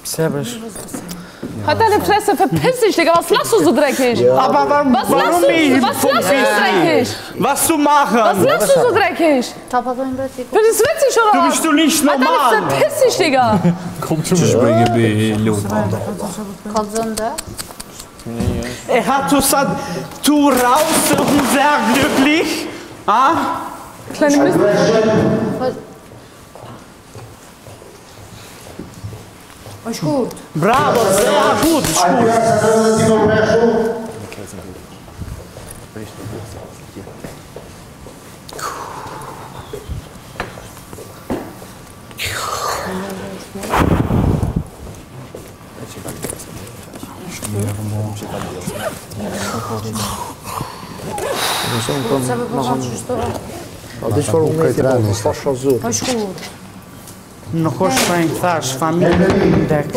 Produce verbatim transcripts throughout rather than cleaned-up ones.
Servus. Hat deine Fresse, verpiss dich, Digga, was lachst du so dreckig? Ja. Aber warum, was warum lachst du, was lachst du so dreckig? Was zu machen? Was lachst du so dreckig? Wird es witzig oder was? Du bist du nicht normal. Hat deine, verpiss dich, Digga. Kommt schon. Ich bringe bei Lot. Er hat uns gesagt, tu raus und sehr glücklich. Ah? Kleine Mist. Ist gut. Bravo, sehr gut. Ist gut. Deci vor un metru, așa zut. Është kur? Nuk është për një thash, familje ndekt.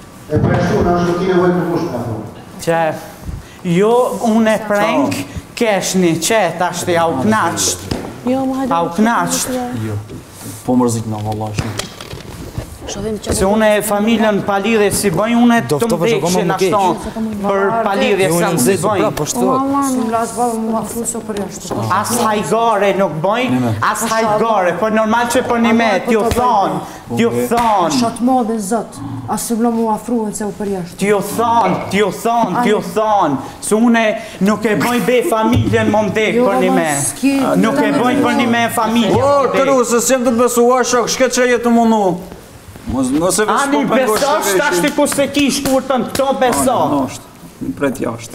Që, jo, unë e prank, keshni qet, ashtë ja u knaqt. A u knaqt. Jo, po mërzit në vallash. Se une familjen palidhe si bëj, une të më dekshin ashton për palidhe se më si bëj. As hajgare nuk bëj, as hajgare, për normal që për një me, t'ju thonë, t'ju thonë. Shatë madhe zët, asë vlo mu afruën se u përjashtë. T'ju thonë, t'ju thonë, t'ju thonë, se une nuk e bëj be familjen më mdek për një me. Nuk e bëj për një me familjen më O, mdek. këru, se s'jem të të besuar shok, shket që jetë mënu. Ani besosh, ta shti ku se ki shkurtën, këto beso. Në pret jashtë.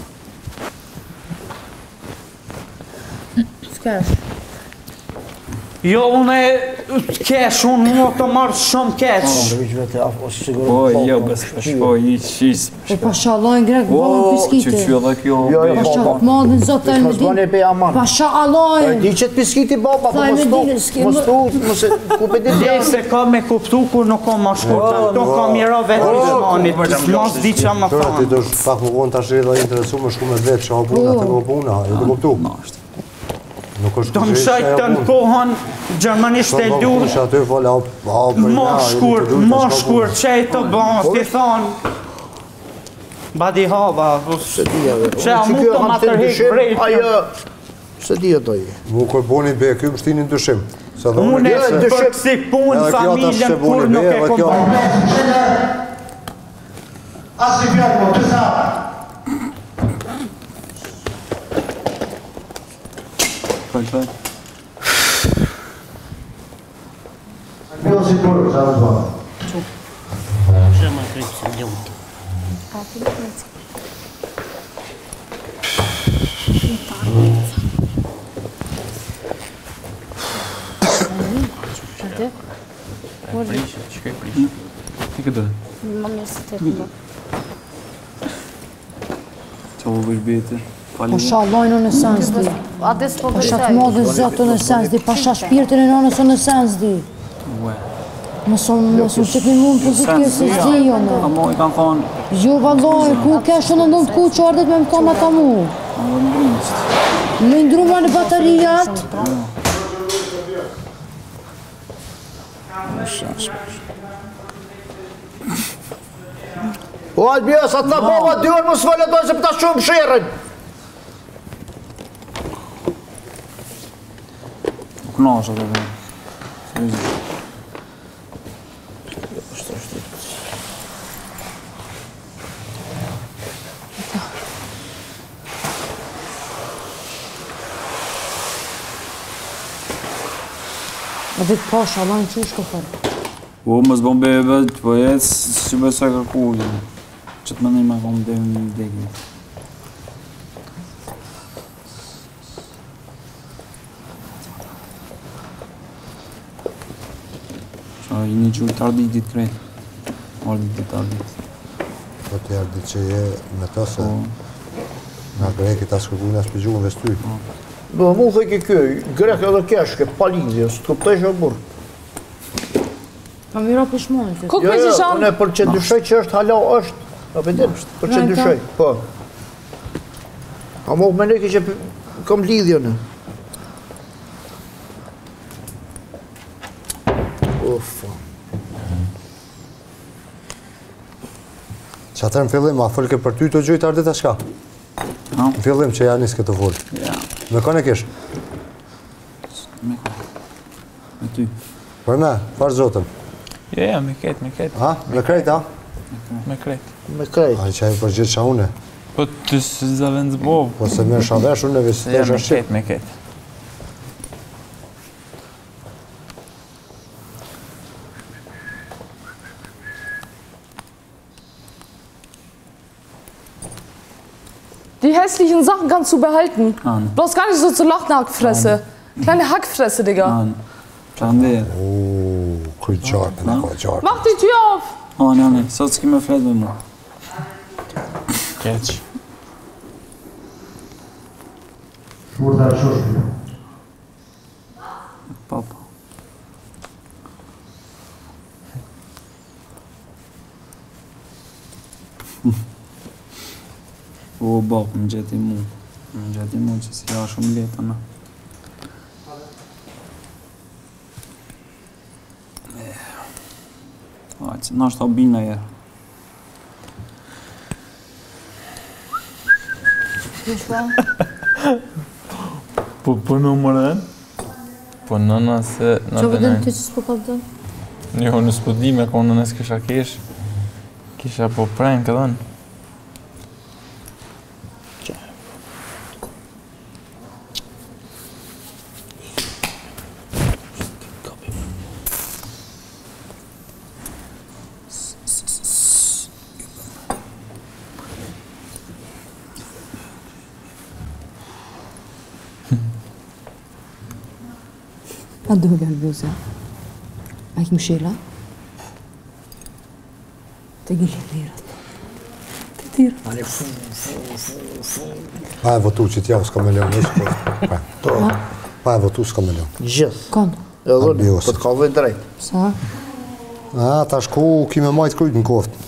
S'kesh. Jo, unë kesh, unë më të marrë shumë kesh. Po, jo, besosh, po, i qis. Po, pasha Allahën grek, bëllën piskite. Që që dhe kjo... Pasha të madhin zotë e më di. Pasha Allahën. Di që t'piskiti baba, po mos tu, mos ku pe di Dhe se ka me kuptu kur nuk ka ma shkurta, to ka miro vetë i zmanit, mos di që më Ti thonë. do pak më vonë tash rrida interesu më shku me vetë që ha puna, të më puna, e të kuptu. Nuk është Do më shajtë të në kohën, Gjermanisht e du, mo shkurt, mo shkurt, që e të bënë, ti thonë. Badi hava, që a mu të më tërhek brejtë. Se di e doj. Mu kër boni be, kjo më shtinin dëshim. Unë e për kësi punë, familjen, kur nuk e kom bërë. Asë i fjallë, të sa. Fajnë, fajnë. Bilo si përë, sa në zbanë. Që më krejtë se ljumë. Prishë, që ka i prishë? Ti këtë dhe? Më mirë se të të më. Qa më bësh bete? Pasha Allahën në sens di. Ades po Pasha të madhin zotë në sens di. Pasha shpirtin e nënës në sens di. Ue. Mësë më që të mund pozitivë se zdi jo me. A mo i kanë thonë... Jo vallaj, ku kesh në ndonjë ku që ardhet me më kama ta mu. A më ndrumës. Me ndruma në batarijat. O, Albija, sa ta baba dy orë më s'falë dojnë se pëta shumë shërën. Nuk nashë atë dhe. A dhe të pasha Allahën që shko fërë. Po, më zbon bebe, po jetë, që besoj kërku, që të mëndin me kom dhe në degi. Qa, i një që të ardit ditë krejtë. Ardit ditë ardit. Po të ardit që je me ta se nga greki ta s'kërku nga s'pëgjuhën vestuj. Do mu dhe ke kjo, grek edhe kesh, ke palidhje, së të këptaj që burë. Pa mira për shmojnë. Ku Jo, për që jo, shanë? une për që dyshoj që është hala është, a pëndem, për që dyshoj, po. A mo me neki që kom lidhjo në. Ufa. Që atër në fillim, a folke për ty të gjujtë ardit a shka? Ha? Në fillim që ja njës këtë folë. Ja. Me kone kish? Me ka. Me ty. Për me, farë zotëm. Ja, ja, me ketë, me ketë. Ha? Me krejt, ha? Me kretë. Me krejt. A i që e përgjithë qa une. Po të së zavend zbovë. Po se me shavesh unë e visë Ja, të me shashqip. ketë, me ketë. Die hässlichen Sachen kannst du behalten. Nein. Bloß gar nicht so zu lachen, Hackfresse. Kleine Hackfresse, Digga. Anë. Prandaj. Uuu, kuj qartë, në kuj qartë. Mach die Tür auf! Anë, anë, sot s'ki me flet me mua. Keq. Shmurta e shoshme. Papa. O, bak, më gjeti mu. Më gjeti mu që si ja shumë letë, në. Hajtë, në është abinajerë. Po po numërën? Po nëna se... Që vëdëm të që s'po kapëdëm? Jo, në s'po di me ko nëna s'kisha kesh. Kisha po prejnë këdhen. A dëmë gërë bëzë? A i mëshela? Të gjilë lirat. Të tira. Pa e votu që t'javë s'ka me leon, ishë po. Pa. Pa e votu s'ka me leon. Gjithë. Konë? Edhe unë, Albios. po të kalvoj drejt. Sa? A, ta shku kime majtë krujt në koftë.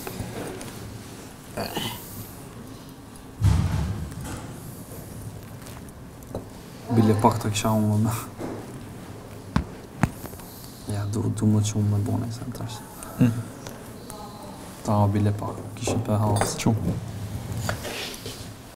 Bile pak të kisha unë me. Ja, du, du më që unë me bone, se në tash. Ta, bile pak, kishim për halës. Qu?